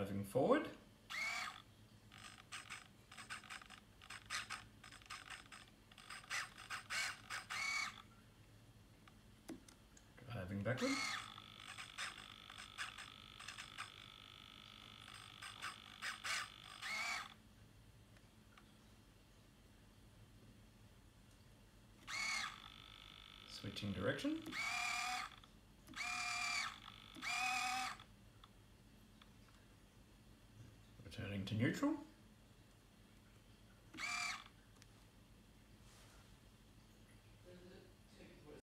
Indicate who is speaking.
Speaker 1: driving forward. Driving backward. Switching direction. Returning to neutral.